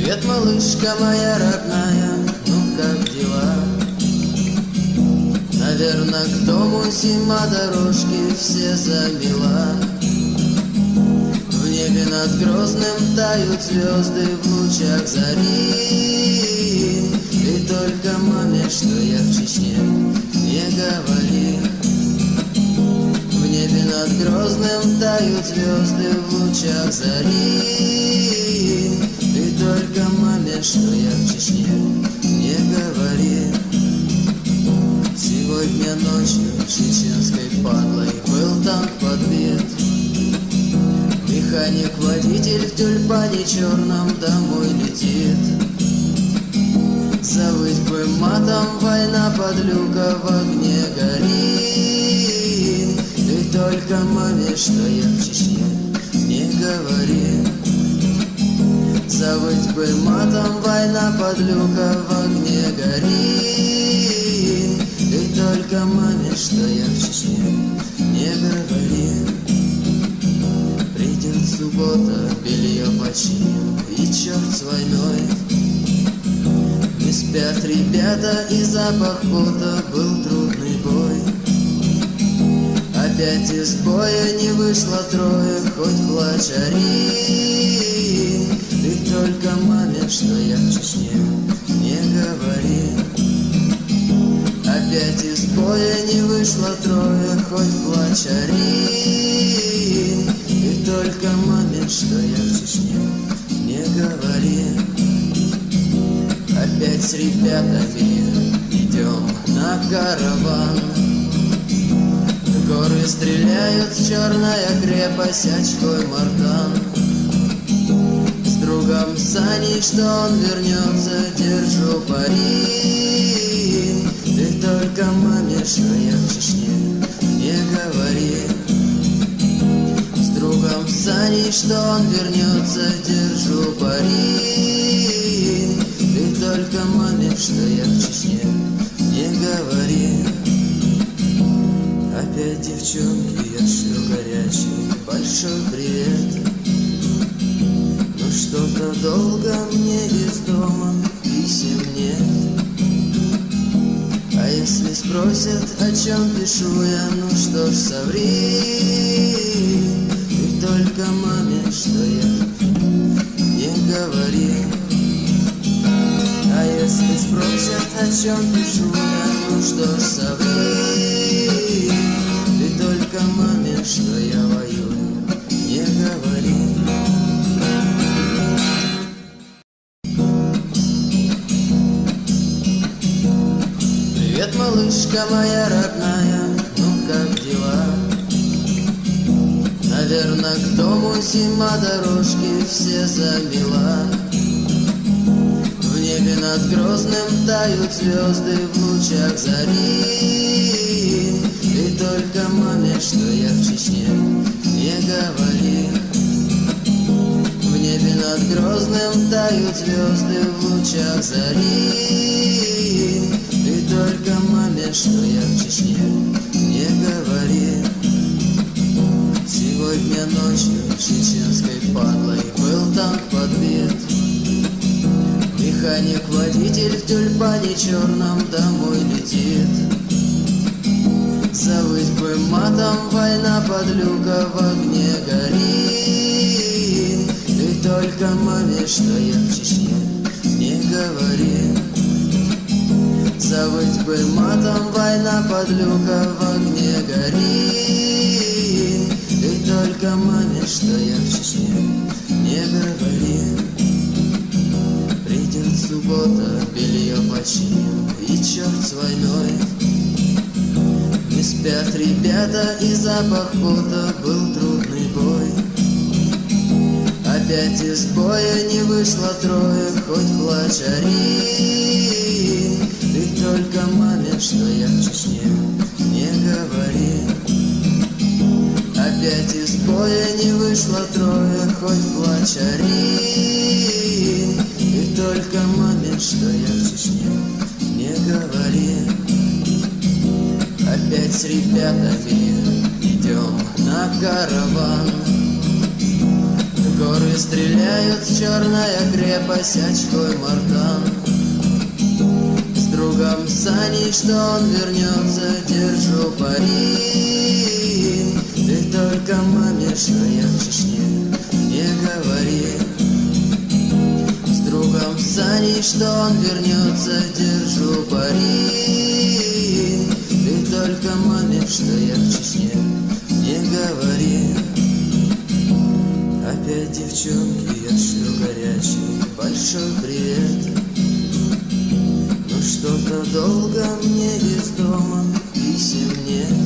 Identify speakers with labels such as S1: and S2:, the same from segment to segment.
S1: Привет, малышка моя родная, ну как дела? Наверно, к дому зима, дорожки все замела. В небе над Грозным тают звезды в лучах зари. И только маме, что я в Чечне, не говори. В небе над Грозным тают звезды в лучах зари. И только маме, что я в Чечне, не говори. Сегодня ночью чеченской падлой был танк подбит. Механик-водитель в тюльпане черном домой летит. Завыть бы матом, война подлюка в огне горит. И только маме, что я в Чечне, не говори. Завыть бы матом, война подлюка в огне горит. И только маме, что я в Чечне, не говори. Придет суббота, белье починим, и черт с войной. Не спят ребята, и запах пота, был трудный бой. Опять из боя не вышло трое, хоть плачь ори. И только маме, что я в Чечне, не говори. Опять из боя не вышло трое, хоть плачь ори. И только маме, что я в Чечне, не говори. Опять с ребятами идем на караван. В горы стреляют, черная крепость, очкой Мартан. С другом Саней, что он вернется, держу пари. И только маме, что я в Чечне, не говори. С другом Саней, что он вернется, держу пари. И только маме, что я в Чечне, не говори. Опять девчонки, я шлю горячий большой привет. Но что-то долго мне из дома писем нет. А если спросят, о чем пишу я, ну что ж, соври. И только маме, что я, не говори. А если спросят, о чем пишу я, ну что ж, соври. И только маме, что я воюю, не говори. Привет, малышка моя родная, ну как дела? Наверно, к дому зима, дорожки все замела. В небе над Грозным тают звезды в лучах зари. И только маме, что я в Чечне, не говори. В небе над Грозным тают звезды в лучах зари. И только маме, что я в Чечне, не говори. Сегодня ночью чеченской падлой был танк подбит. Механик-водитель в тюльпане черном домой летит. Завыть бы матом, война подлюка в огне горит. И только маме, что я в Чечне, не говори. Завыть бы матом, война подлюка в огне горит. И только маме, что я в Чечне, не говори. Придет суббота, белье починим, и черт с войной. Не спят ребята, и запах пота, был трудный бой. Опять из боя не вышло трое, хоть плачь ори. И только маме, что я в Чечне, не говори. Опять из боя не вышло трое, хоть плачь ори. И только маме, что я в Чечне, не говори. Опять с ребятами идем на караван. В горы стреляют, черная крепость, очкой Мартан. С другом Саней, что он вернется, держу пари. Ты только маме, что я в Чечне, не говори. С другом Саней, что он вернется, держу пари. Ты только маме, что я в Чечне, не говори. Опять девчонки, я шлю горячий большой привет. Но что-то долго мне из дома писем нет.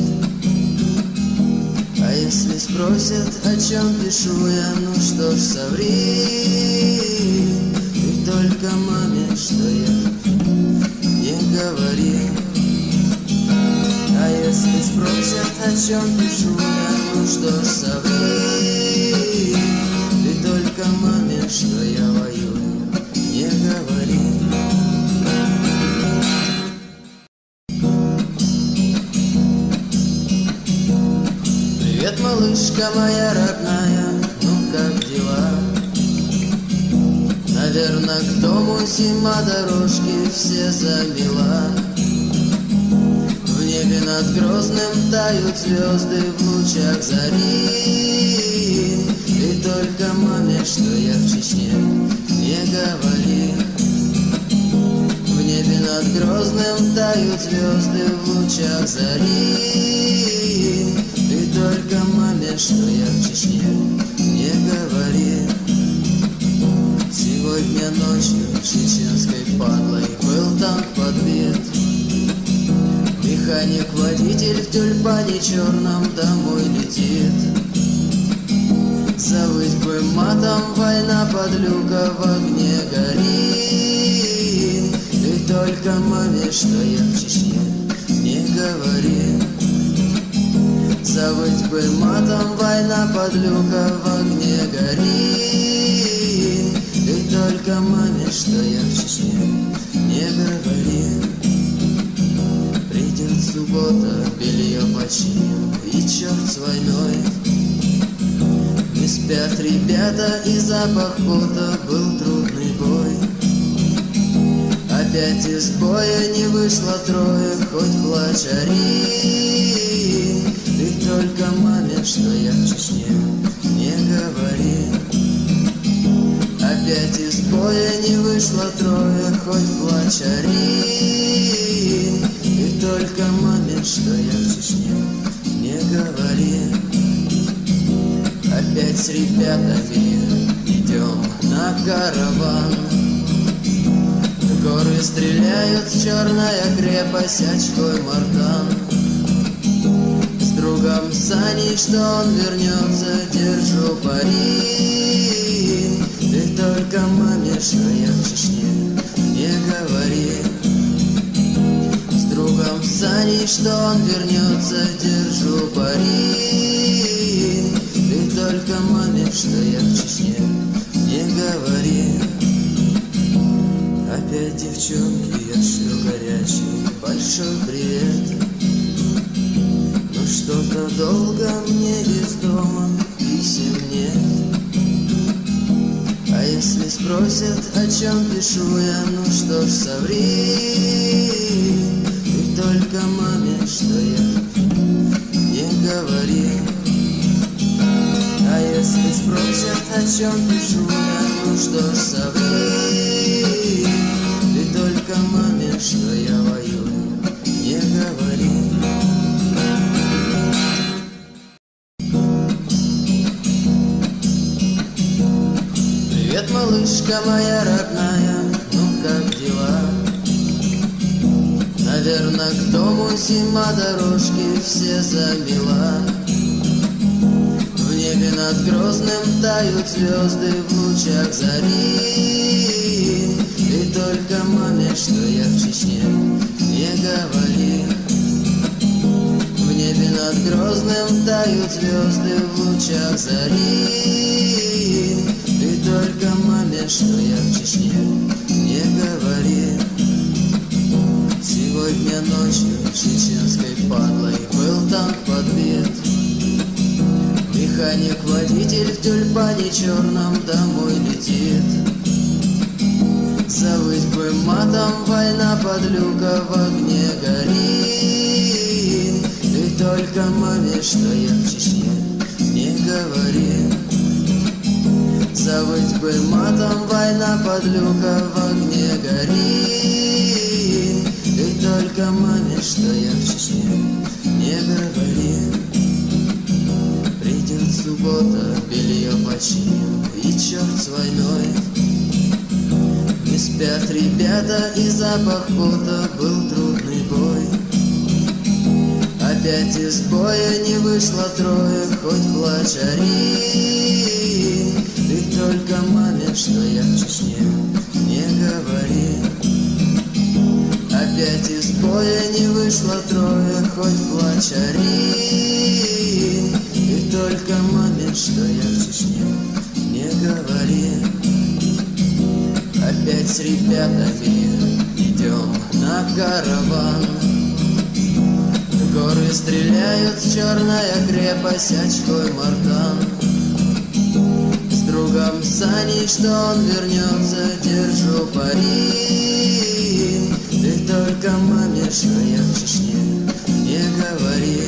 S1: А если спросят, о чем пишу я, ну что ж, соври. Ты только маме, что я, не говори. А если спросят, о чем пишу я, ну что ж, соври. Ты только маме, что я воюю, не говори. Привет, малышка моя родная, ну как дела? Наверно, к дому зима, дорожки все замела. В небе над Грозным тают звезды в лучах зари. И только маме, что я в Чечне, не говори. В небе над Грозным тают звезды в лучах зари. И только маме, что я в Чечне, не говори. Сегодня ночью чеченской падлой был танк подбит. Механик-водитель в тюльпане черном домой летит. Завыть бы матом, война подлюка в огне горит. И только маме, что я в Чечне, не говори. Завыть бы матом, война подлюка в огне горит. И только маме, что я в Чечне, не говори. Придет суббота, белье починим, и черт с войной. Не спят ребята, и запах пота, был трудный бой. Опять из боя не вышло трое, хоть плачь ори. Ты только маме, что я в Чечне, не говори. Опять из боя не вышло трое, хоть плачь ори. И только маме, что я в Чечне, не говори. Опять с ребятами идем на караван. В горы стреляют, черная крепость, очкой Мартан. С другом Саней, что он вернется, держу пари. Ты только маме, что я в Чечне, не говори. С другом Саней, что он вернется, держу пари. Ты только маме, что я в Чечне, не говори. Опять девчонки, я шлю горячий большой привет. Но что-то долго мне из дома писем нет. А если спросят, о чем пишу я, ну что ж, соври. Ты только маме, что я, не говори. А если спросят, о чем пишу я, ну что ж, соври. Ты только маме, что я воюю, не говори. Привет, малышка моя родная, ну как дела? Наверно, к дому зима, дорожки все замела. В небе над Грозным тают звезды в лучах зари. И только маме, что я в Чечне, не говори. В небе над Грозным тают звезды в лучах зари. И только маме, что я в Чечне, не говори. Сегодня ночью чеченской падлой был танк подбит. Механик-водитель в тюльпане черном домой летит. Завыть бы матом, война подлюка в огне горит. Ты только маме, что я в Чечне, не говори. Завыть бы матом, война подлюка в огне горит. Ты только маме, что я в Чечне, не говори. Придет суббота, белье починим, и черт с войной. Не спят ребята, и запах пота, был трудный бой. Опять из боя не вышло трое, хоть плачь ори. Ты только маме, что я в Чечне, не говори. Опять из боя не вышло трое, хоть плачь ори. Ты только маме, что я в Чечне, не говори. Опять с ребятами идем на караван. В горы стреляют, черная крепость, очкой Мардан. С другом Саней, что он вернется, держу пари. Ты только маме, что я в Чечне, не говори.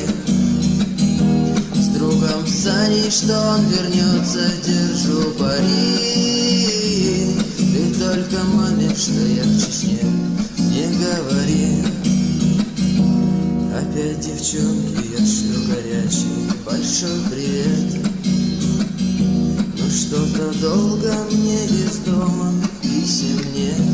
S1: С другом Саней, что он вернется, держу пари. Ты только маме, что я в Чечне, не говори. Опять девчонки, я шлю горячий большой привет. Но что-то долго мне из дома писем нет.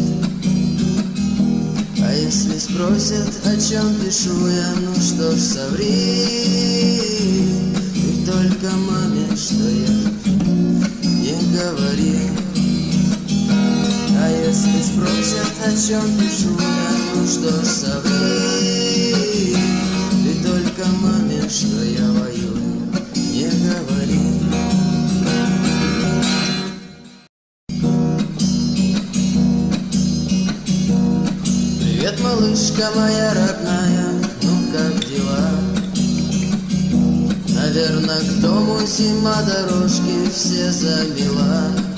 S1: А если спросят, о чем пишу я, ну что ж, соври. Ты только маме, что я, не говори. А если спросят, о чем пишу я, ну что ж, соври. Ты только маме, что я воюю, не говори. Привет, малышка моя родная, ну как дела? Наверно, к дому зима, дорожки все замела.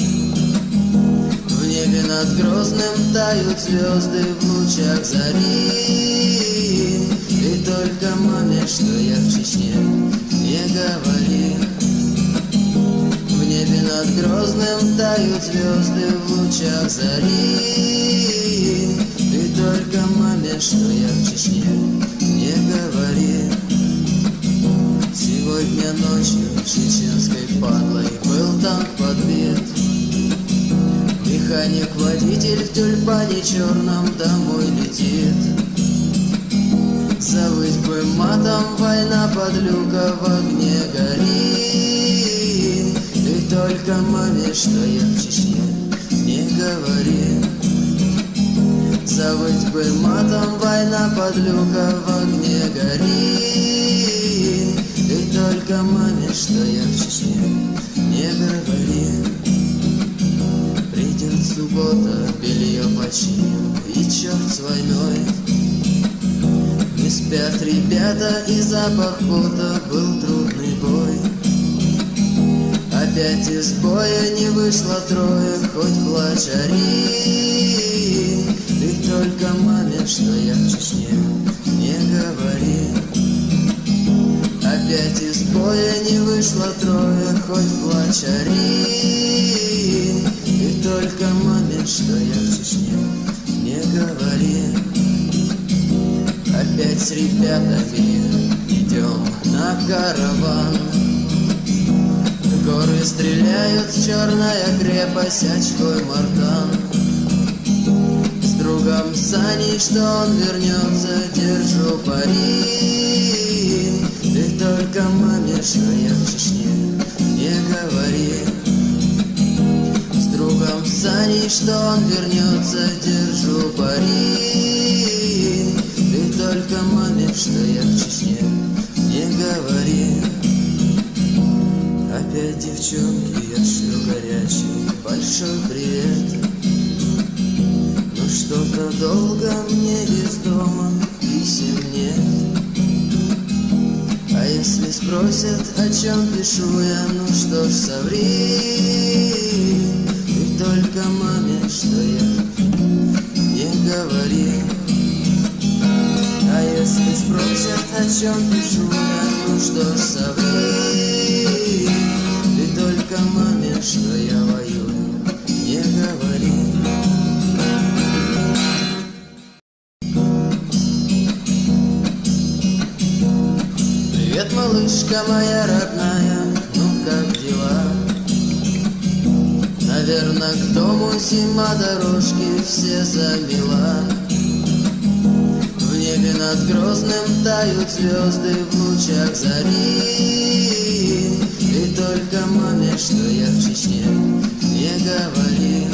S1: В небе над Грозным тают звезды в лучах зари. Ты только маме, что я в Чечне, не говори. В небе над Грозным тают звезды в лучах зари. Ты только маме, что я в Чечне, не говори. Сегодня ночью чеченской падлой был танк подбит. Механик-водитель в тюльпане черном домой летит. Завыть бы матом, война подлюка в огне горит. Ты только маме, что я в Чечне, не говори. Завыть бы матом, война подлюка в огне горит. Ты только маме, что я в Чечне, не говори. Придет суббота, белье починим, и черт с войной. Не спят ребята, и запах пота, был трудный бой. Опять из боя не вышло трое, хоть плачь ори. Ты только маме, что я в Чечне, не говори. Опять из боя не вышло трое, хоть плачь ори. Ты только маме, что я в Чечне, не говори. Опять с ребятами идем на караван. В горы стреляют, черная крепость, очкой Мардан. С другом Саней, что он вернется, держу пари. Ты только маме, что я в Чечне, не говори. С другом Саней, что он вернется, держу пари. Ты только маме, что я в Чечне, не говори. Опять девчонки, я шлю горячий большой привет. Но что-то долго мне из дома писем нет. А А если спросят, о чем пишу я, ну что ж, соври ты только маме, что я не говорил. А если спросят, о чем пишу я, ну что ж, соври ты только маме, что я воюю, не говори. Привет, малышка моя родная, ну как дела? Наверно, к дому зима, дорожки все замела. В небе над Грозным тают звезды в лучах зари. И только маме, что я в Чечне, не говори.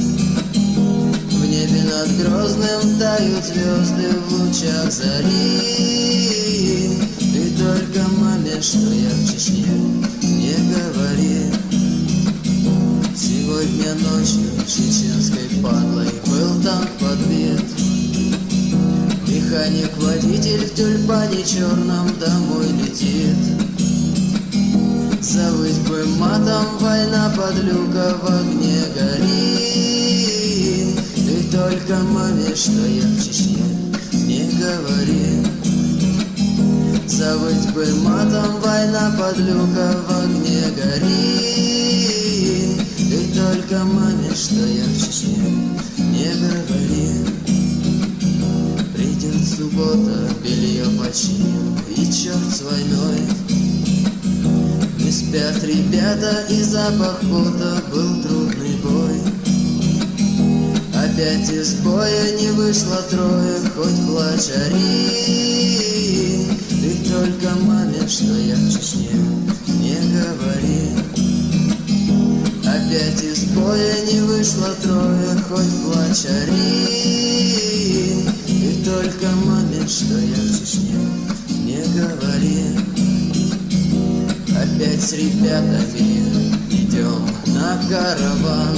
S1: В небе над Грозным тают звезды в лучах зари. И только маме, что я в Чечне, не говори. Сегодня ночью чеченской падлой был танк подбит. Механик-водитель в тюльпане черном домой летит. Завыть бы матом, война подлюка в огне горит. И только маме, что я в Чечне, не говори. Завыть бы матом, война подлюка в огне горит. И только маме, что я в Чечне, не говори. Придет суббота, белье починим, и черт с войной. Не спят ребята, и запах пота, был трудный бой. Опять из боя не вышло трое, хоть плачь ори. Ты только маме, что я в Чечне, не говори. Опять из боя не вышло трое, хоть плачь ори. И только маме, что я в Чечне, не говори. Опять с ребятами идем на караван.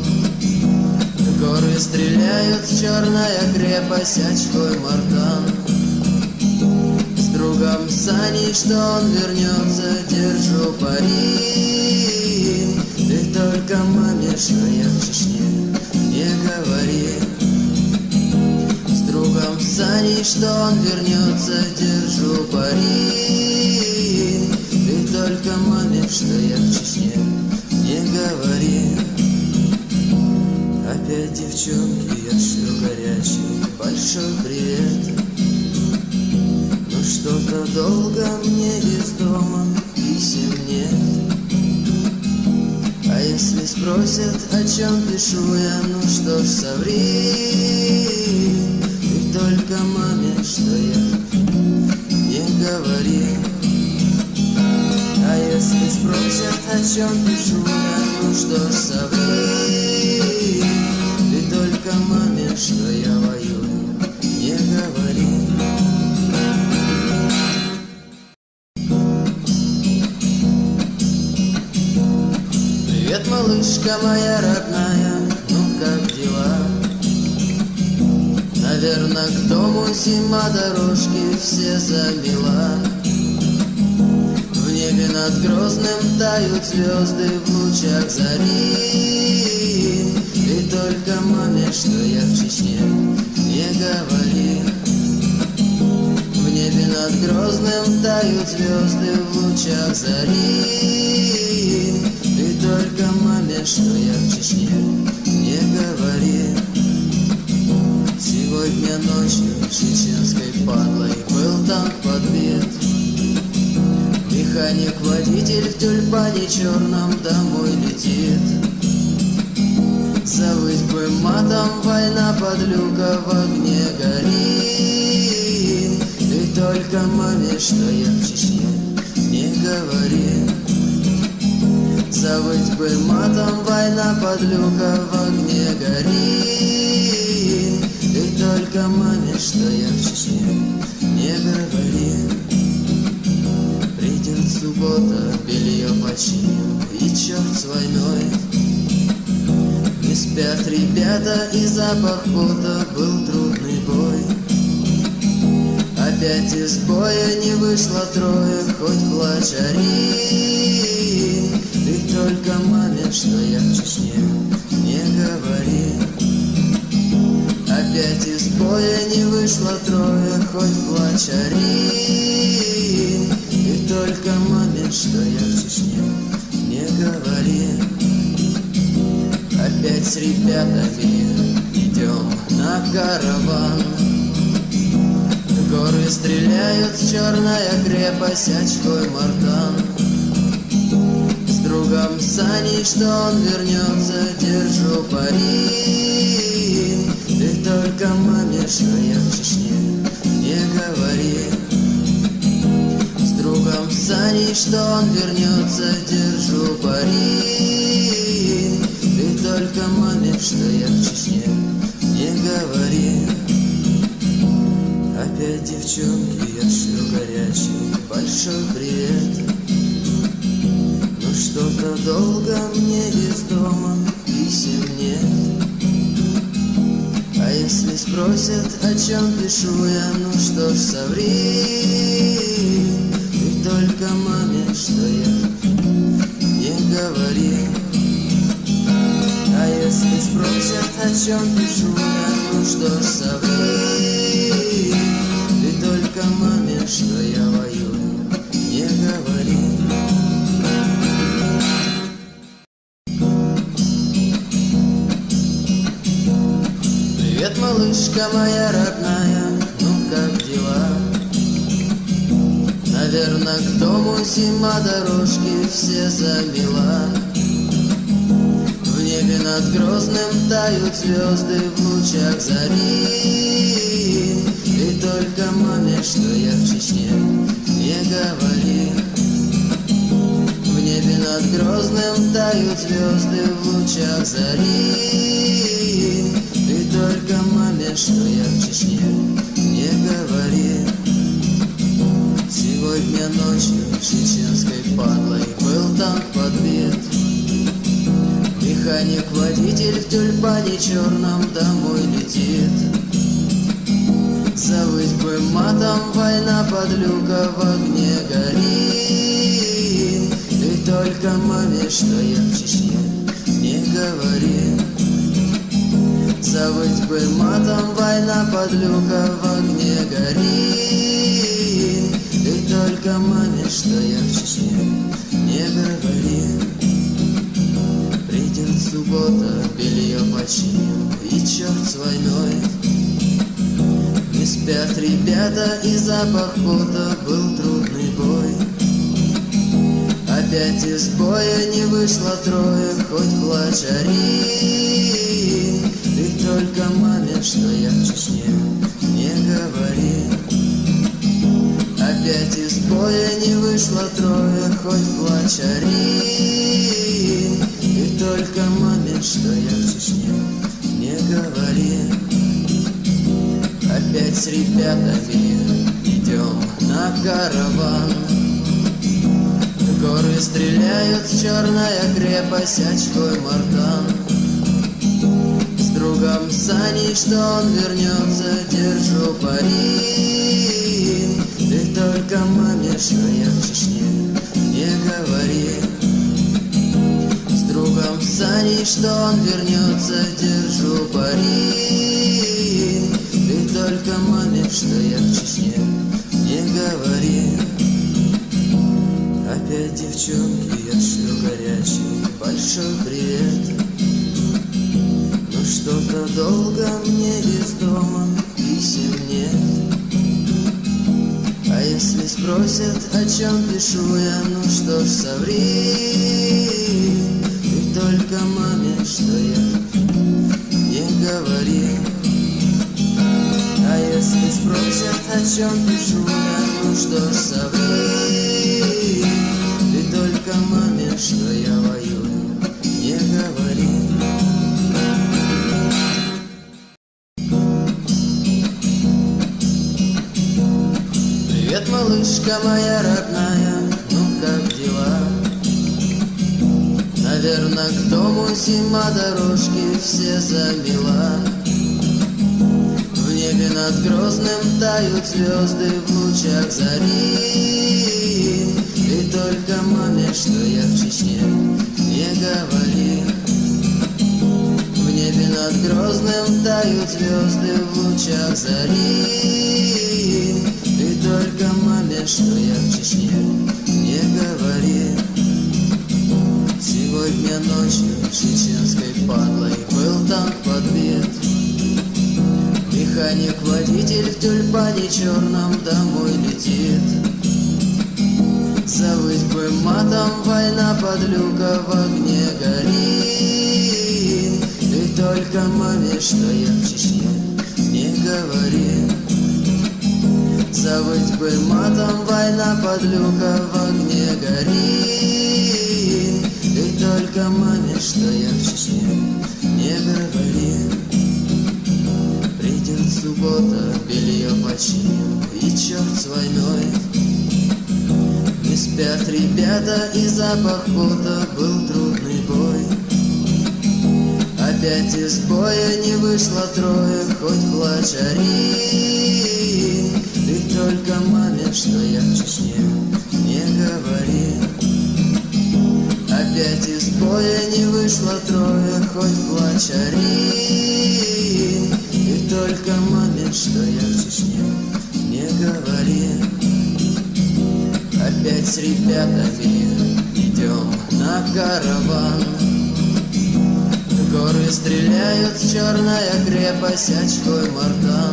S1: В горы стреляют, черная крепость, очкой Мардан. С другом Саней, что он вернется, держу пари. Ты только маме, что я в Чечне, не говори. С другом Саней, что он вернется, держу пари. Ты только маме, что я в Чечне, не говори. Опять девчонки, я шлю горячий большой привет. Но что-то долго мне из дома писем нет. А если спросят, о чем пишу я, ну что ж, соври ты только маме, что я не говори. А если спросят, о чем пишу я, ну что ж, соври ты только маме, что я воюю, не говори. Привет, малышка моя родная, ну как дела? Наверно, к дому зима, дорожки все замела. В небе над Грозным тают звезды в лучах зари. И только маме, что я в Чечне, не говори. В небе над Грозным тают звезды в лучах зари. И только маме, что я в Чечне, не говори. Сегодня ночью чеченской падлой был танк подбит. Механик-водитель в тюльпане черном домой летит. Завыть бы матом, война подлюка в огне горит. И только маме, что я в Чечне, не говори. Завыть бы матом, война подлюка в огне горит. И только маме, что я в Чечне, не говори. Придет суббота, белье починим, и черт с войной. Не спят ребята, и запах пота, был трудный бой. Опять из боя не вышло трое, хоть плачь ори. Ты только маме, что я в Чечне, не говори. Опять из боя не вышло трое, хоть плачь ори. Ты только маме, что я в Чечне, не говори. Опять с ребятами идем на караван. Горы стреляют, черная крепость, очкой Мартан. С другом Саней, что он вернется, держу пари. Ты только маме, что я в Чечне, не говори. С другом Саней, что он вернется, держу пари. Ты только маме, что я в Чечне, не говори. Опять девчонки, я шлю горячий большой привет. Но что-то долго мне из дома писем нет. А если спросят, о чем пишу я, ну что ж, соври. Ты только маме, что я, не говори. А если спросят, о чем пишу я, ну что ж, соври. Ты только маме, что я воюю, не говори. Привет, малышка моя родная, ну как дела? Наверное, к дому зима, дорожки все замела. В небе над Грозным тают звезды в лучах зари. И только маме, что я в Чечне, не говори. В небе над Грозным тают звезды в лучах зари. И только маме, что я в Чечне, не говори. Сегодня ночью чеченской падлой был танк подбит. Механик-водитель в тюльпане черном домой летит. Завыть бы матом, война подлюка в огне горит. Ты только маме, что я в Чечне, не говори. Завыть бы матом, война подлюка в огне горит. Ты только маме, что я в Чечне, не говори. Придет суббота, белье починим, и черт с войной. Не спят ребята, и запах пота, был трудный бой. Опять из боя не вышло трое, хоть плачь ори. Ты только маме, что я в Чечне, не говори. Опять из боя не вышло трое, хоть плачь ори. И только маме, что я в Чечне, не говори. Опять с ребятами идем на караван. Горы стреляют, черная крепость, очкой Мартан. С другом Саней, что он вернется, держу пари. Ты только маме, что я в Чечне, не говори. С другом Саней, что он вернется, держу пари. Ты только маме, что я в Чечне, не говори. Опять девчонки, я шлю горячий большой привет. Но что-то долго мне из дома писем нет. А если спросят, о чем пишу я, ну что ж, соври. Ты только маме, что я, не говори. А если спросят, о чем пишу я, ну что ж, соври. Ты только маме, что я воюю, не говори. Привет, малышка моя родная, ну как дела? Наверное, к дому зима, дорожки все замела. В небе небе над Грозным тают звезды в лучах зари. И только маме, что я в Чечне, не говори. В небе над Грозным тают звезды в лучах зари. И только маме, что я в Чечне, не говори. Сегодня ночью чеченской падлой был танк подбит. Механик-водитель в тюльпане черном домой летит. Завыть бы матом, война подлюка в огне горит. И только маме, что я в Чечне, не говори. Завыть бы матом, война подлюка в огне горит. И только маме, что я в Чечне, не говори. Придет суббота, белье починим, и черт с войной. Не спят ребята, и запах пота, был трудный бой. Опять из боя не вышло трое, хоть плачь ори. И только маме, что я в Чечне, не говори. Опять из боя не вышло трое, хоть плачь ори. И только маме, что я в Чечне, не говори. Опять с ребятами идем на караван. В горы стреляют, черная крепость, очкой Мартан.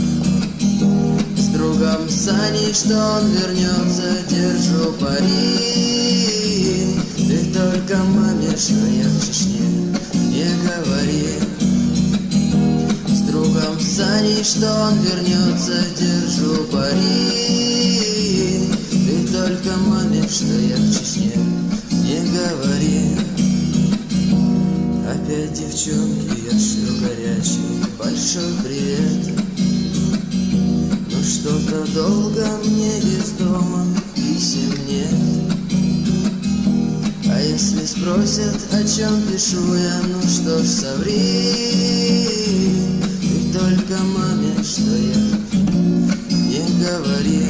S1: С другом Саней, что он вернется, держу пари. Ты только маме, что я в Чечне, не говори. С другом Саней, что он вернется, держу пари. Ты только маме, что я в Чечне, не говори. Опять девчонки, я шлю горячий большой привет. Ну что-то долго мне из дома писем нет. А если спросят, о чем пишу я, ну что ж, соври. Ты только маме, что я, не говори.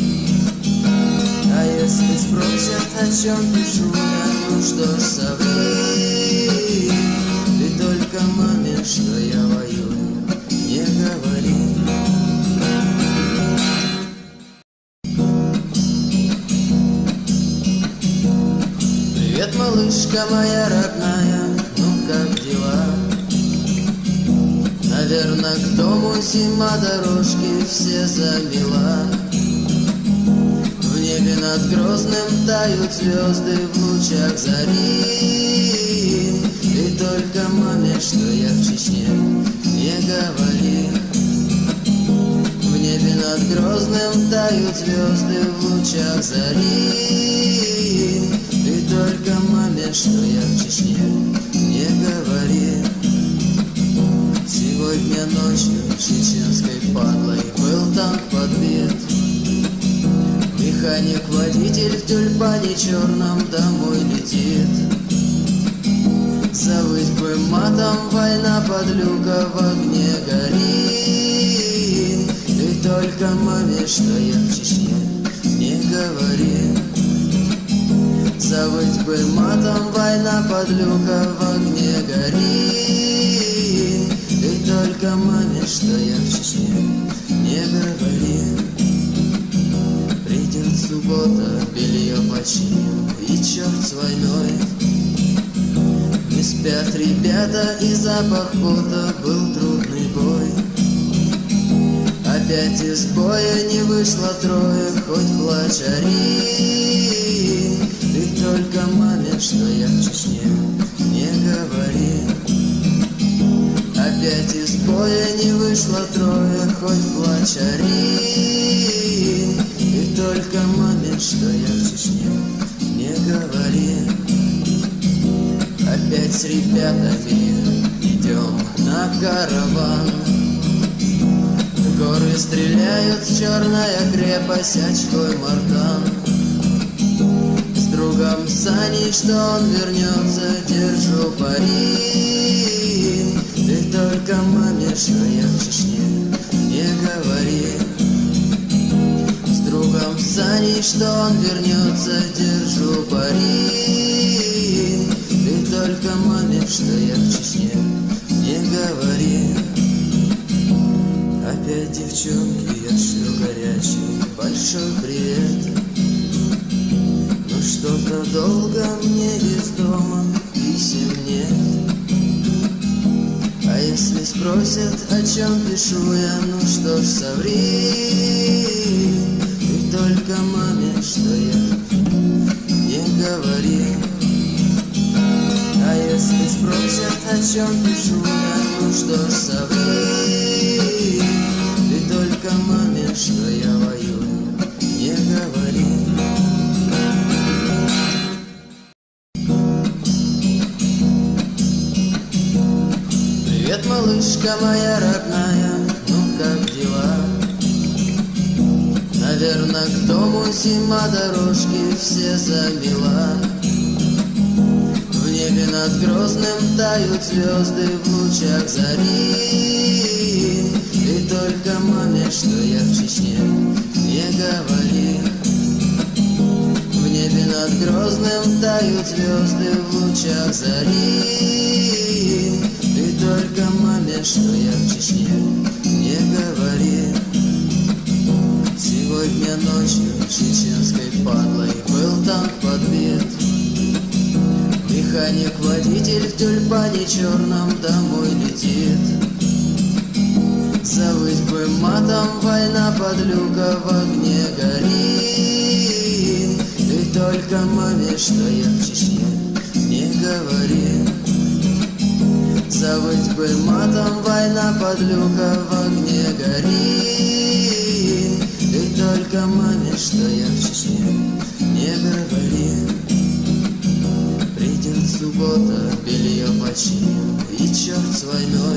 S1: А если спросят, о чем пишу я, ну что ж, соври. Ты только маме, что я воюю, не говори. Привет, малышка моя родная, ну как дела? Наверное, к дому зима, дорожки все замела. В небе над Грозным тают звезды в лучах зари. И только маме, что я в Чечне, не говори. В небе над Грозным тают звезды в лучах зари. И только маме, что я в Чечне, не говори. Сегодня ночью чеченской падлой был танк подбит. Механик-водитель в тюльпане черном домой летит. Завыть бы матом, война подлюка в огне горит. И только маме, что я в Чечне, не говори. Завыть бы матом, война подлюка в огне горит. И только маме, что я в Чечне, не говори. Придет суббота, белье починим, и черт с войной. Не спят ребята, и запах пота, был трудный бой. Опять из боя не вышло трое, хоть плачь ори. Ты только маме, что я в Чечне, не говори. Опять из боя не вышло трое, хоть плачь ори. И только маме, что я в Чечне, не говори. Опять с ребятами идем на караван. В горы стреляют, черная крепость, очкой Мартан. С другом Саней, что он вернется, держу пари. Ты только маме, что я в Чечне, не что он вернется, держу пари. Ты только маме, что я в Чечне, не говори. Опять девчонки, я шлю горячий большой привет. Но что-то долго мне из дома писем нет. А если спросят, о чем пишу я, ну что ж, соври. Ты только маме, что я, не говори. А если спросят, о чем пишу я, ну что ж, соври. Ты только маме, что я воюю, не говори. Привет, малышка моя родная, ну как дела? Наверное, к дому зима, дорожки все замела. В небе над Грозным тают звезды в лучах зари. И только маме, что я в Чечне, не говори. В небе над Грозным тают звезды в лучах зари. И только маме, что я в Чечне, не говори. Сегодня ночью чеченской падлой был танк подбит. Механик-водитель в тюльпане черном домой летит. Завыть бы матом, война подлюка в огне горит. И только маме, что я в Чечне, не говори. Завыть бы матом, война подлюка в огне горит. И только маме, что я в Чечне, не говори. Придет суббота, белье починим, и черт с войной.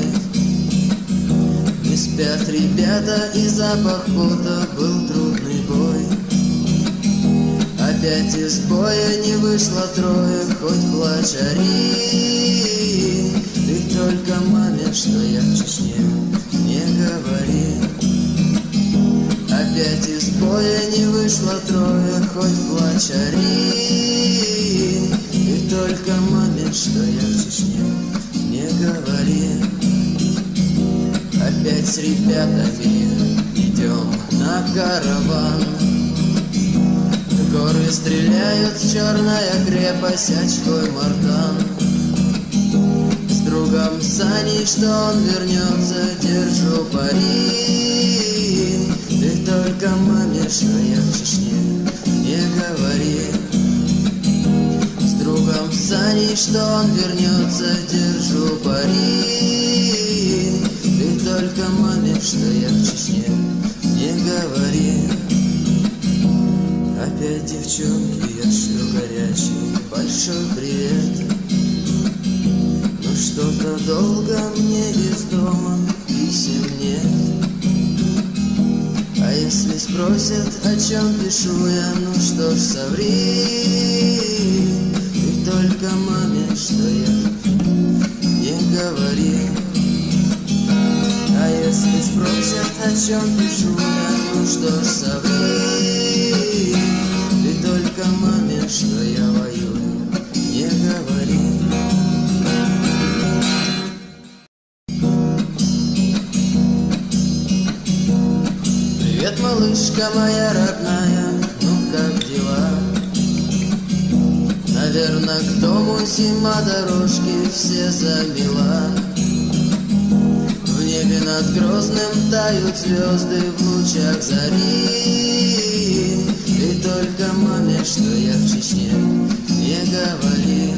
S1: Не спят ребята, и запах пота, был трудный бой. Опять из боя не вышло трое, хоть плачь ори. Ты только маме, что я в Чечне, не говори. Опять из боя не вышло трое, хоть плачь ори. И только маме, что я в Чечне, не говори. Опять с ребятами идем на караван. В горы стреляют, черная крепость, очкой Мартан. С другом Саней, что он вернется, держу пари. Ты только маме, что я в Чечне, не говори. С другом Саней, что он вернется, держу пари. Ты только маме, что я в Чечне, не говори. Опять девчонки, я шлю горячий большой привет. Но что-то долго мне из дома писем нет. А если спросят, о чем пишу я, ну что ж, соври. Ты только маме, что я, не говори. А если спросят, о чем пишу я, ну что ж, соври. Ты только маме, что я воюю, не говори. Привет, малышка моя родная, ну как дела? Наверное, к дому зима, дорожки все замела. В небе над Грозным тают звезды в лучах зари. И только маме, что я в Чечне, не говори.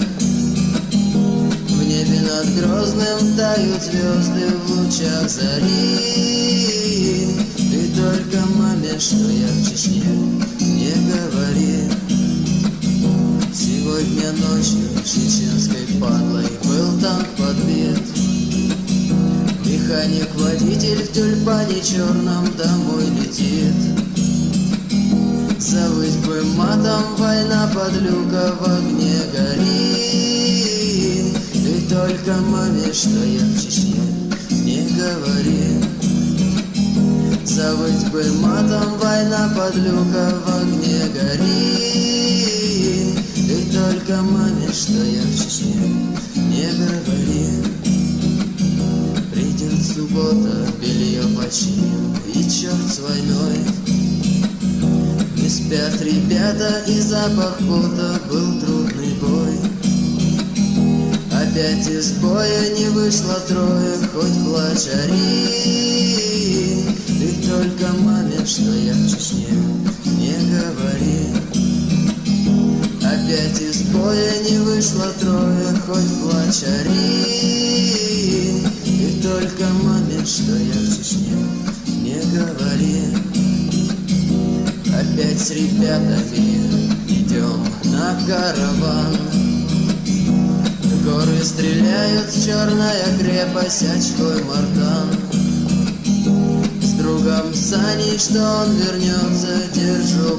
S1: В небе над Грозным тают звезды в лучах зари. И только маме, что я в Чечне, не говори. Сегодня ночью чеченской падлой был танк подбит. Механик-водитель в тюльпане черном домой летит. Завыть бы матом, война подлюка в огне горит. И только маме, что я в Чечне, не говори. Завыть бы матом, война подлюка в огне горит. Ты только маме, что я в Чечне, не говори. Придет суббота, белье починим, и черт с войной. Не спят ребята, и запах пота, был трудный бой. Опять из боя не вышло трое, хоть плачь ори. Ты только маме, что я в Чечне, не говори. Опять из боя не вышло трое, хоть плачь ори. Ты только маме, что я в Чечне, не говори. Опять с ребятами идем на караван. Горы стреляют, черная крепость, очкой Мартан. С другом Саней, что он вернется, держу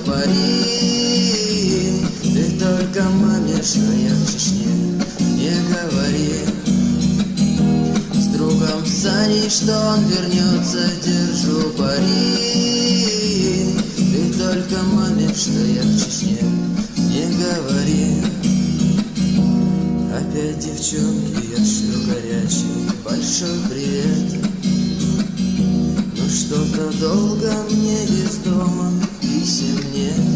S1: пари. Ты только маме, что я в Чечне, не говори. С другом Саней, что он вернется, держу пари. Ты только маме, что я в Чечне, не говори. Опять девчонки, я шлю горячий большой привет. Но что-то долго мне из дома писем нет.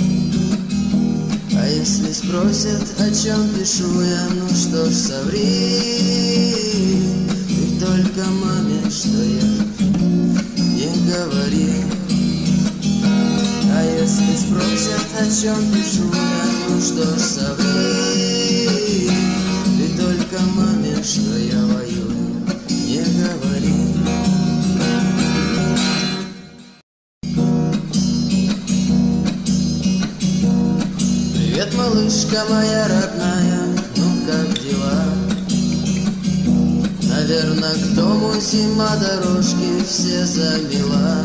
S1: А если спросят, о чем пишу я, ну что ж, соври. Ты только маме, что я, не говори. А если спросят, о чем пишу я, ну что ж, соври. Ты только маме, что я воюю, не говори. Привет, малышка моя родная, ну как дела? Наверно, к дому зима, дорожки все замела.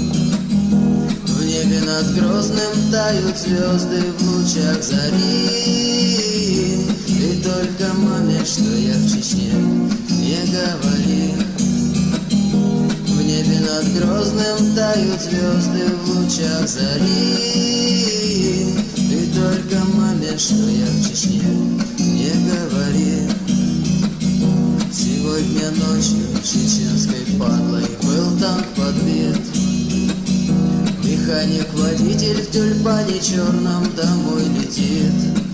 S1: В небе над Грозным тают звезды в лучах зари. Ты только маме, что я в Чечне, не говори. В небе над Грозным тают звезды в лучах зари. Ты только маме, что я в Чечне, не говори. Сегодня ночью чеченской падлой был танк подбит. Механик-водитель в тюльпане черном домой летит.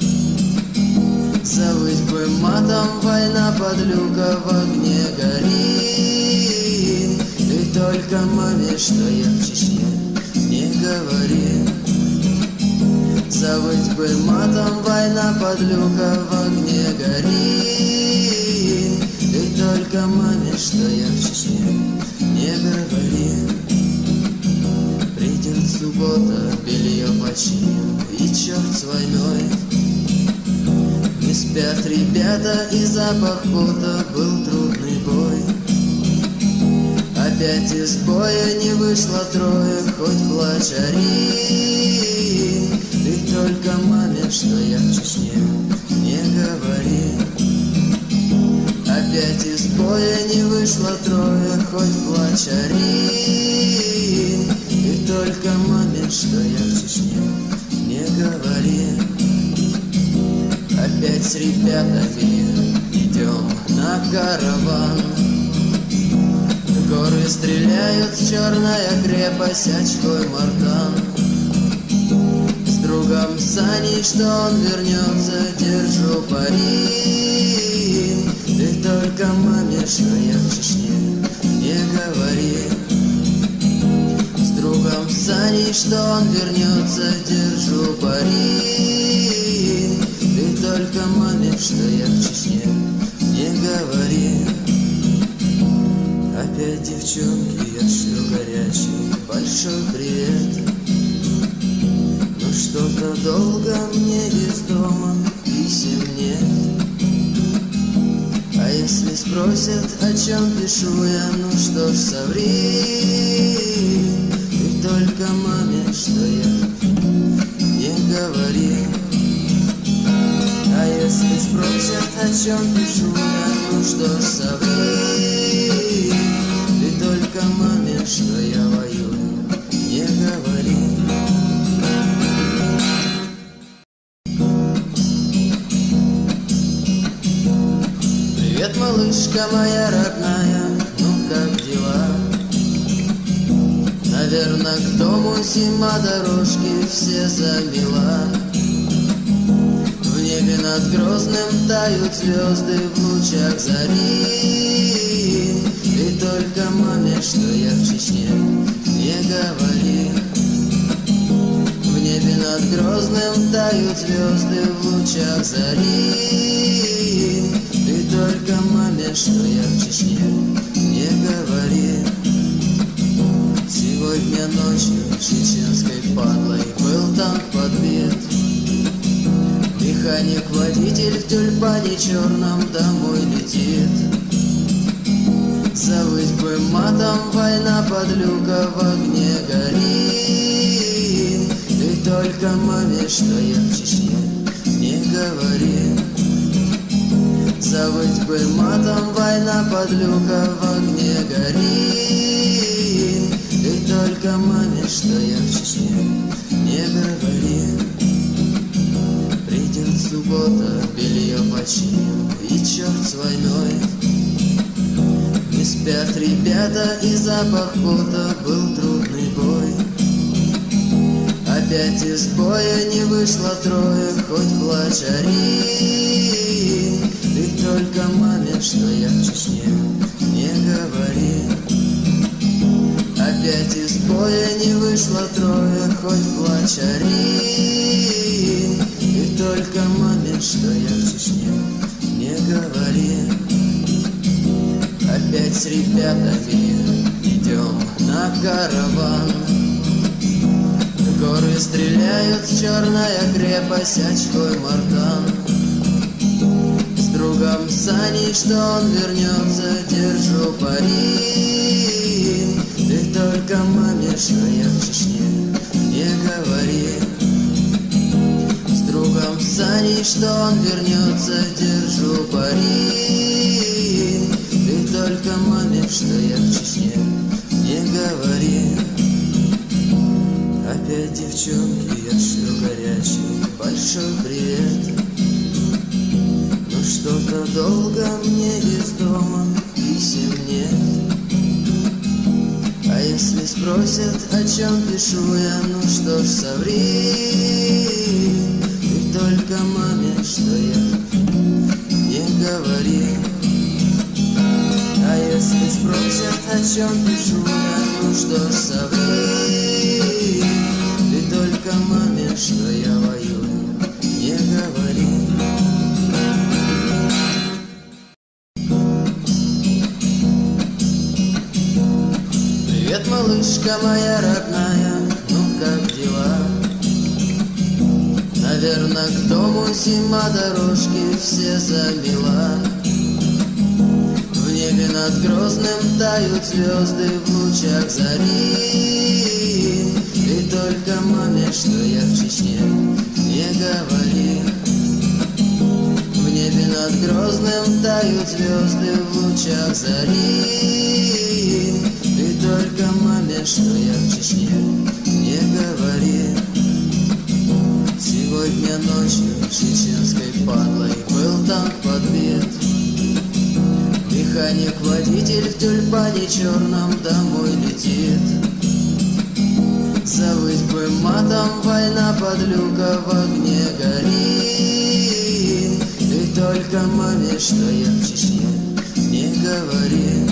S1: Завыть бы матом, война подлюка в огне горит. Ты только маме, что я в Чечне, не говори. Завыть бы матом, война подлюка в огне горит. Ты только маме, что я в Чечне, не говори. Придет суббота, белье починим, и черт с войной. Не спят ребята, и запах пота, был трудный бой. Опять из боя не вышло трое, хоть плачь ори. Ты только маме, что я в Чечне, не говори. Опять из боя не вышло трое, хоть плачь ори. Ты только маме, что я в Чечне, не говори. Опять с ребятами идем на караван. Горы стреляют, черная крепость, очкой Мартан. С другом Саней, что он вернется, держу пари. Ты только маме, что я в Чечне, не говори. С другом Саней, что он вернется, держу пари. Ты только маме, что я в Чечне, не говори. Опять девчонки, я шлю горячий большой привет. Но что-то долго мне из дома писем нет. А если спросят, о чем пишу я, ну что ж, соври. Ты только маме, что я, не говори. А если спросят, о чем пишу я, ну что ж, соври. Ты только маме, что я воюю. Привет, малышка моя родная, ну как дела? Наверно, к дому зима, дорожки все замела. В небе над Грозным тают звезды в лучах зари. И только маме, что я в Чечне, не говори. В небе над Грозным тают звезды в лучах зари. И только маме, что я в Чечне, не говори. Сегодня ночью чеченской падлой был танк подбит. Механик-водитель в тюльпане черном домой летит. Завыть бы матом, война подлюка в огне горит. И только маме, что я в Чечне, не говори. Завыть бы матом, война подлюка в огне горит. И только маме, что я в Чечне, не говори. Придет суббота, белье починим, и черт с войной. Не спят ребята, и запах пота, был трудный бой. Опять из боя не вышло трое, хоть плачь ори. И только маме, что я в Чечне, не говори. Опять из боя не вышло трое, хоть плачь ори. И только маме, что я в Чечне, не говори. Опять с ребятами идем на караван. В горы стреляют, черная крепость, очкой Мартан. С другом Саней, что он вернется, держу пари. Ты только маме, что я в Чечне, не говори. С другом Саней, что он вернется, держу пари. Ты только маме, что я в Чечне, не говори. Опять девчонки, я шлю горячий большой привет. Но что-то долго мне из дома писем нет. А если спросят, о чем пишу я, ну что ж, соври. Ты только маме, что я не говори. А если спросят, о чем пишу я, ну что ж, соври. Ты только маме, что я воюю, не говори. Привет, малышка моя родная, ну как дела? Наверно, к дому зима, дорожки все замела. В небе над Грозным тают звезды в лучах зари. И только маме, что я в Чечне, не говори. В небе над Грозным тают звезды в лучах зари. И только маме, что я в Чечне, не говори. Сегодня ночью чеченской падлой был танк подбит. Механик-водитель в тюльпане черном домой летит. Завыть бы матом, война подлюка в огне горит. И только маме, что я в Чечне, не говори.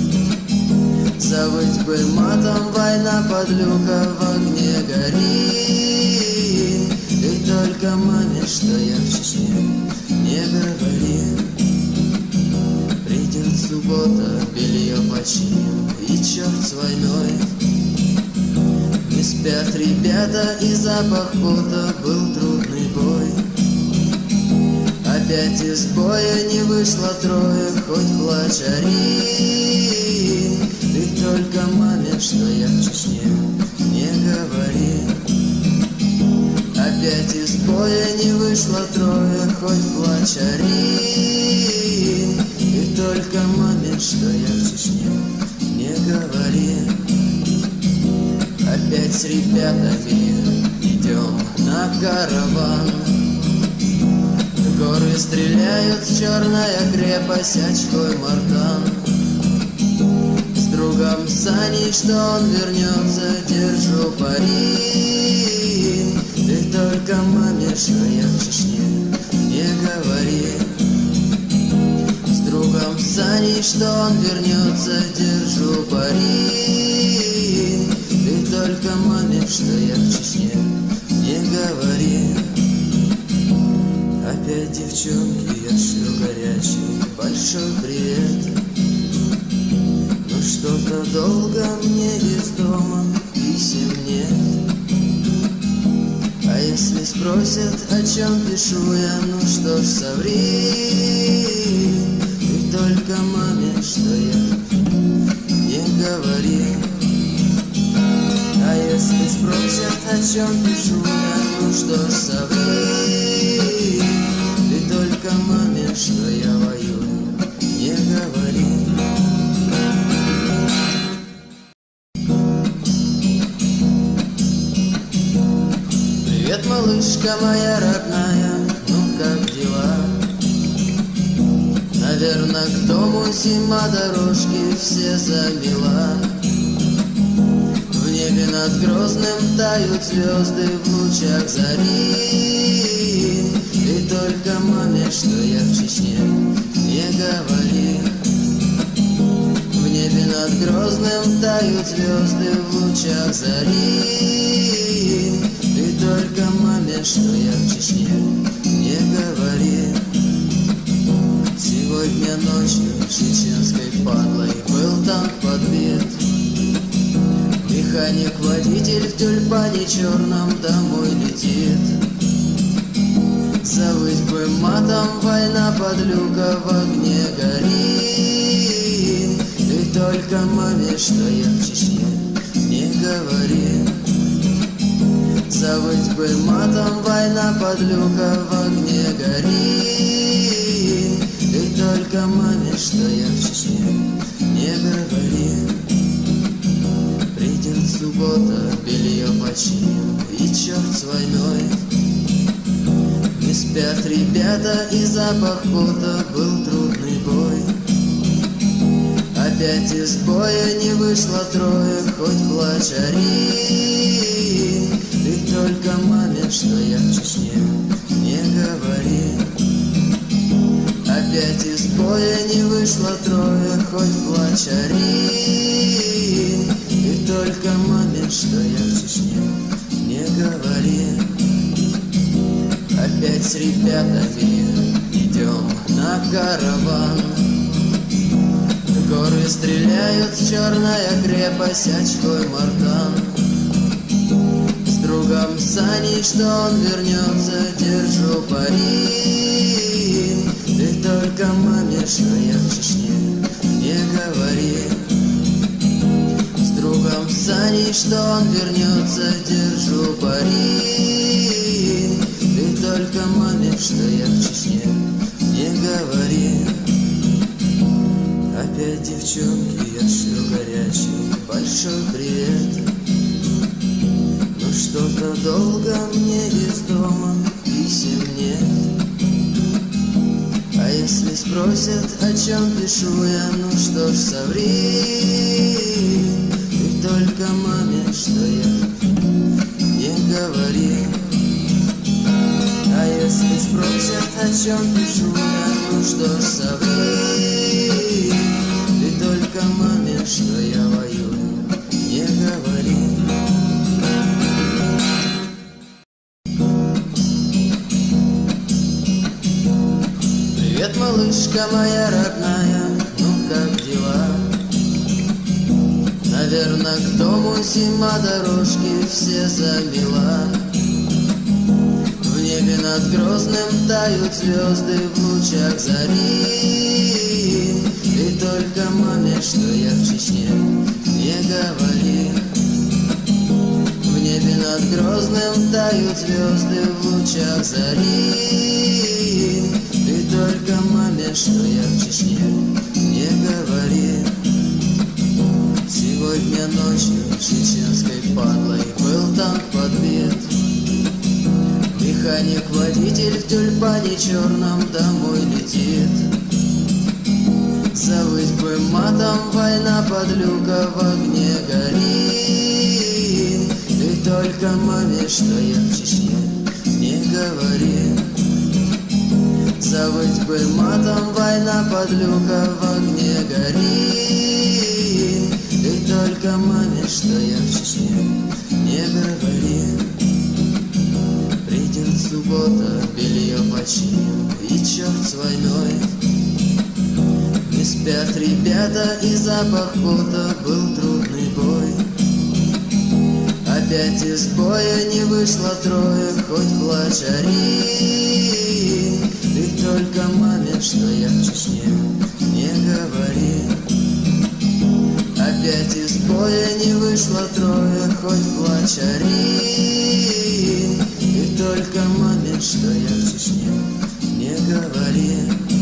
S1: Завыть бы матом, война подлюка в огне горит. И только маме, что я в Чечне, не говори. Придет суббота, белье починим, и черт с войной. Не спят ребята, и запах пота, был трудный бой. Опять из боя не вышло трое, хоть плачь ори. Ты только маме, что я в Чечне, не говори. Опять из боя не вышло трое, хоть плачь ори. И только маме, что я в Чечне, не говори. Опять с ребятами идем на караван. В Горы стреляют, черная крепость, очкой Мартан. С другом Саней, что он вернется, держу пари. Ты только маме, что я в Чечне, не говори. С другом Саней, что он вернется, держу пари. Ты только маме, что я в Чечне, не говори. Опять девчонки, я шлю горячий большой привет. Но что-то долго мне из дома писем нет. А если спросят, о чем пишу я, ну что ж, соври. Ты только маме, что я, не говори. А если спросят, о чем пишу я, ну что ж, соври. Ты только маме, что я воюю, не говори. Привет, малышка моя родная, ну как дела? Наверно, к дому зима, дорожки все замела. В небе над Грозным тают звезды в лучах зари. Ты только маме, что я в Чечне, не говори. В небе над Грозным тают звезды в лучах зари. Ты только маме, что я в Чечне, не говори. Сегодня ночью чеченской падлой был танк подбит. Механик-водитель в тюльпане черном домой летит. Завыть бы матом, война подлюка в огне горит. Ты только маме, что я в Чечне, не говори. Завыть бы матом, война подлюка в огне горит. Ты только маме, что я в Чечне, не говори. Придет суббота, белье починим, и черт с войной. Не спят ребята, и запах пота, был трудный бой. Опять из боя не вышло трое, хоть плачь ори. Ты только маме, что я в Чечне, не говори. Опять из боя не вышло трое, хоть плачь ори. Ты только маме, что я в Чечне, не говори. Опять с ребятами идем на караван. Горы стреляют, черная крепость, очкой Мартан. С другом Саней, что он вернется, держу пари. Ты только маме, что я в Чечне, не говори. С другом Саней, что он вернется, держу пари. Ты только маме, что я в Чечне, не говори. Опять девчонки, я шлю горячий большой привет. Но что-то долго мне из дома писем нет. А если спросят, о чем пишу я, ну что ж, соври. Ты только маме, что я, не говори. А если спросят, о чем пишу я, ну что ж, соври. Ты только маме, что я воюю, не говори. Привет, малышка моя родная, ну как дела? Наверно, к дому зима, дорожки все замела. В небе над Грозным тают звезды в лучах зари. Ты только маме, что я в Чечне, не говори. В небе над Грозным тают звезды в лучах зари. Ты только маме, что я в Чечне, не говори. Сегодня ночью чеченской падлой был танк подбит. Механик-водитель в тюльпане черном домой летит. Завыть бы матом, война подлюка в огне горит. Ты только маме, что я в Чечне, не говори. Завыть бы матом, война подлюка в огне горит. Ты только маме, что я в Чечне, не говори. Придет суббота, белье починим, и черт с войной. Не спят ребята, и запах пота, был трудный бой. Опять из боя не вышло трое, хоть плачь ори. Ты только маме, что я в Чечне, не говори. Опять из боя не вышло трое, хоть плачь ори. Ты только маме, что я в Чечне, не говори.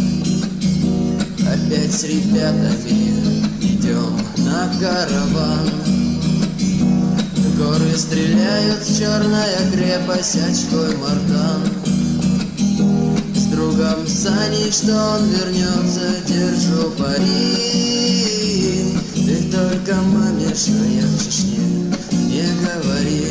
S1: Опять с ребятами идем на караван. В горы стреляют, черная крепость, очкой Мартан. С другом Саней, что он вернется, держу пари. Ты только маме, что я в Чечне, не говори.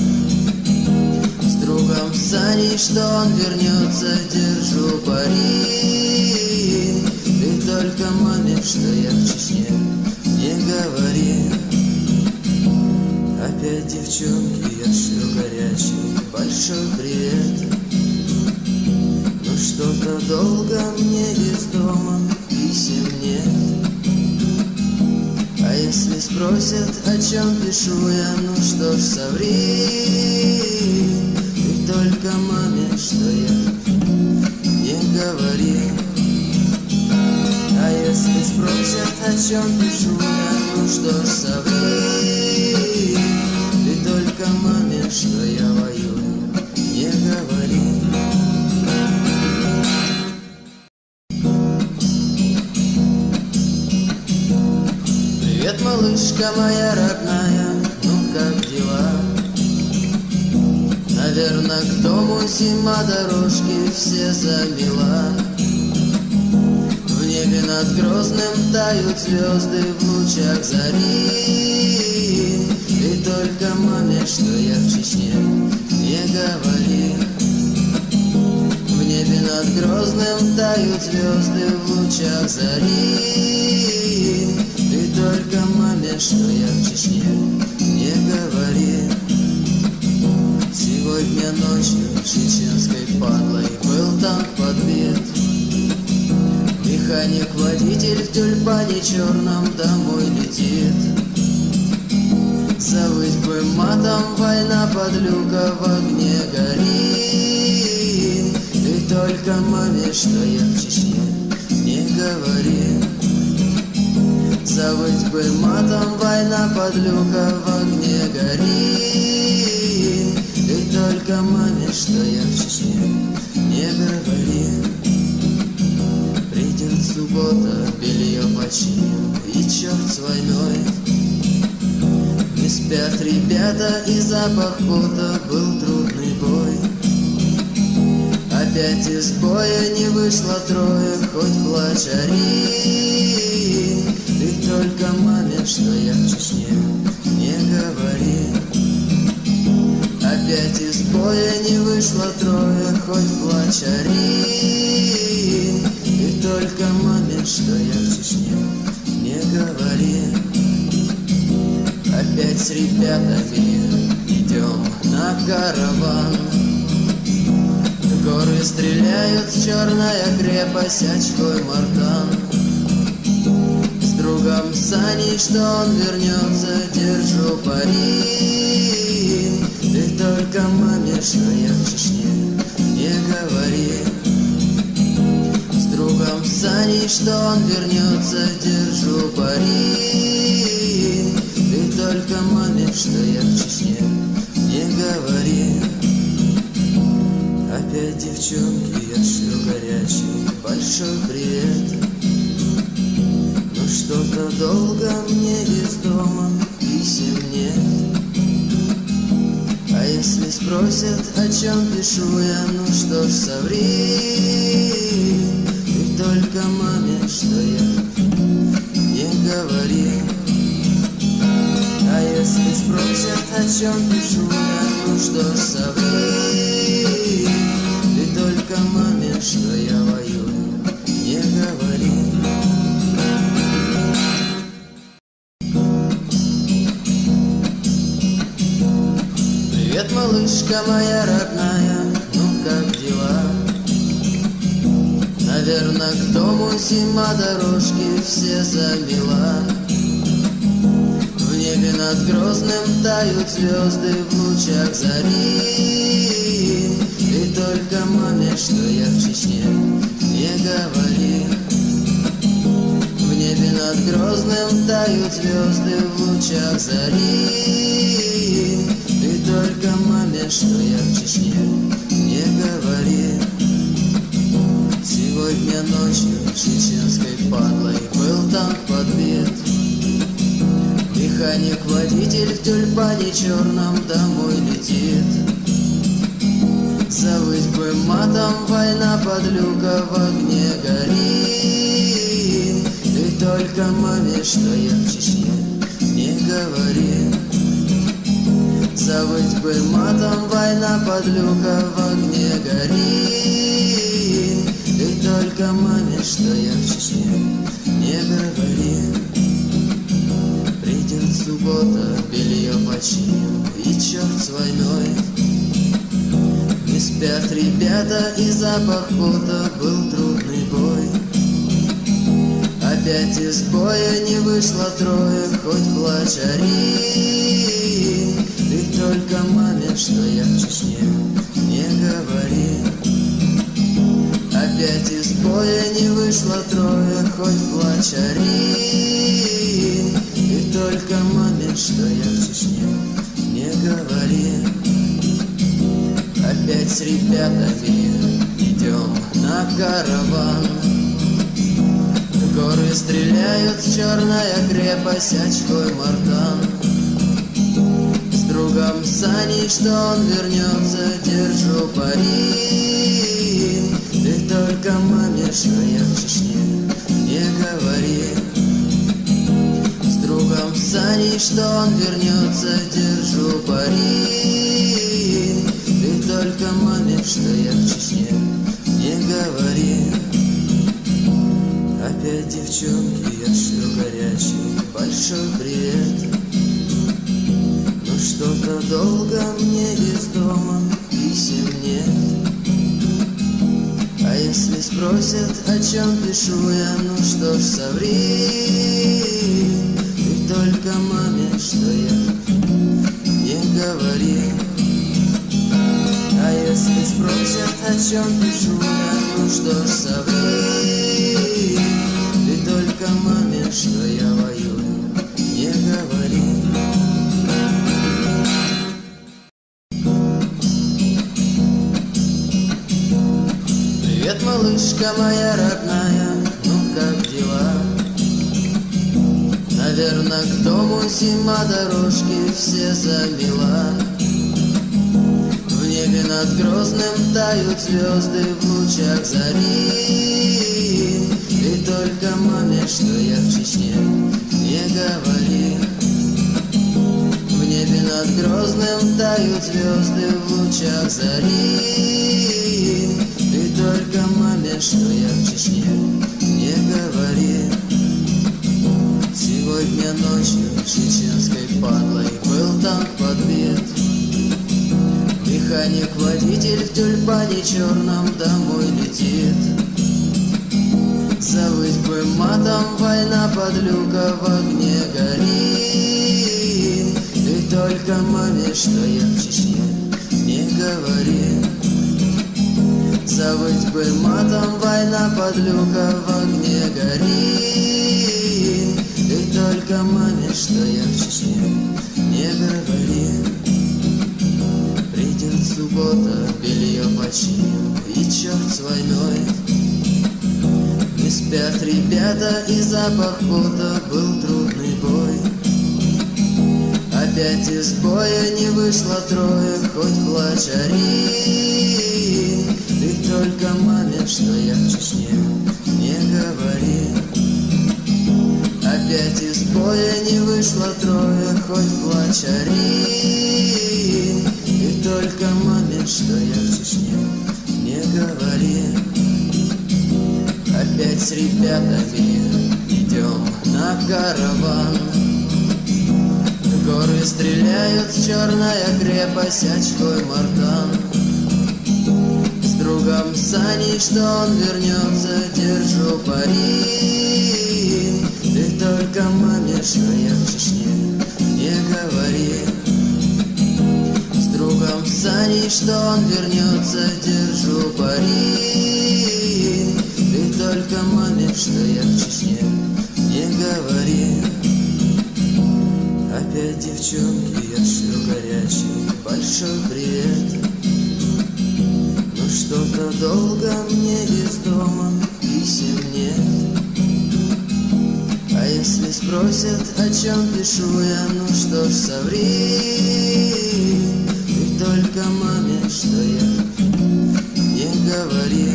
S1: С другом Саней, что он вернется, держу пари. Ты только маме, что я в Чечне, не говори. Опять девчонки, я шлю горячий большой привет. Но что-то долго мне из дома писем нет. А если спросят, о чем пишу я, ну что ж, соври. Ты только маме, что я, не говори. А если спросят, о чем пишу я, ну что ж, соври. Ты только маме, что я воюю, не говори. Привет, малышка моя родная, ну как дела? Наверно, к дому зима, дорожки все замела. В небе над Грозным тают звезды в лучах зари. Ты только маме, что я в Чечне, не говори. В небе над Грозным тают звезды в лучах зари. Ты только маме, что я в Чечне, не говори. Сегодня ночью чеченской падлой был танк подбит. Механик-водитель в тюльпане черном домой летит. Завыть бы матом, война подлюка в огне горит. Ты только маме, что я в Чечне, не говори. Завыть бы матом, война подлюка в огне горит. Ты только маме, что я в Чечне, не говори. Придет суббота, белье починим, и черт с войной. Не спят ребята, и запах пота, был трудный бой. Опять из боя не вышло трое, хоть плачь ори. Ты только маме, что я в Чечне, не говори. Опять из боя не вышло трое, хоть плачь ори. Ты только маме, что я в Чечне, не говори. Опять с ребятами идем на караван. В горы стреляют, черная крепость, очкой Мартан. С другом Саней, что он вернется, держу пари. Ты только маме, что я в Чечне, не говори. С другом Саней, что он вернется, держу пари. Ты только маме, что я в Чечне, не говори. Опять девчонки, я шлю горячий большой привет. Но что-то долго мне из дома писем нет. А если спросят, о чем пишу я, ну что ж, соври. Ты только маме, что я не говорил. А если спросят, о чем пишу я, ну что ж, соври. Ты только маме, что я воюю, не говори. Привет, малышка моя родная, ну как дела? Наверное, к дому зима, дорожки все замела. В небе над Грозным тают звезды в лучах зари. И только маме, что я в Чечне, не говори. В небе над Грозным тают звезды в лучах зари. И только маме, что я в Чечне, не говори. Сегодня ночью чеченской падлой был танк подбит. Механик-водитель в тюльпане черном домой летит. Завыть бы матом, война подлюка в огне горит. И только маме, что я в Чечне, не говори. Завыть бы матом, война подлюка в огне горит. И только маме, что я в Чечне, не говори. Придет суббота, белье починим, и черт с войной. Не спят ребята, и запах пота, был трудный бой. Опять из боя не вышло трое, хоть плачь ори. И только маме, что я в Чечне, не говори. Опять из боя не вышло трое, хоть плачь ори. И только маме, что я в Чечне, не говори. Опять с ребятами идем на караван. В горы стреляют, черная крепость, очкой Мардан. С другом Саней, что он вернется, держу пари. И только маме, что я в Чечне, не говори. С другом Саней, что он вернется, держу пари. И только маме, что я в Чечне, не говори. Опять девчонки, я шлю горячий большой привет. Но что-то долго мне из дома писем нет. А если спросят, о чем пишу я, ну что ж, соври. Ты только маме, что я не говори. А если спросят, о чем пишу я, ну что ж, соври. Ты только маме, что я воюю, не говори. Привет, малышка моя родная, ну как дела? Наверное, к дому зима, дорожки все замела. В небе над Грозным тают звезды в лучах зари. И только маме, что я в Чечне, не говори. В небе над Грозным тают звезды в лучах зари. И только маме, что я в Чечне, не говори. Сегодня ночью чеченской падлой был танк подбит. Механик-водитель в тюльпане черном домой летит. Завыть бы матом, война подлюка в огне горит. И только маме, что я в Чечне, не говори. Завыть бы матом, война подлюка в огне горит. И только маме, что я в Чечне, не говори. Придет суббота, белье починим, и черт с войной. Не спят ребята, и запах пота, был трудный бой. Опять из боя не вышло трое, хоть плачь ори. Ты только маме, что я в Чечне, не говори. Опять из боя не вышло трое, хоть плачь ори. Ты только маме, что я в Чечне, не говори. Опять с ребятами идем на караван. В горы стреляют, черная крепость, очкой Мардан. С другом Саней, что он вернется, держу пари. Ты только маме, что я в Чечне, не говори. С другом Саней, что он вернется, держу пари. Ты только маме, что я в Чечне, не говори. Опять девчонки, я шлю горячий большой привет. Но что-то долго мне из дома писем нет. А если спросят, о чем пишу я, ну что ж, соври. Ты только маме, что я, не говори.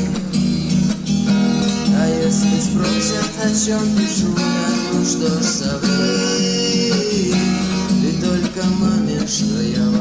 S1: А если спросят, о чем пишу я, ну что ж, соври. Ты только маме, что я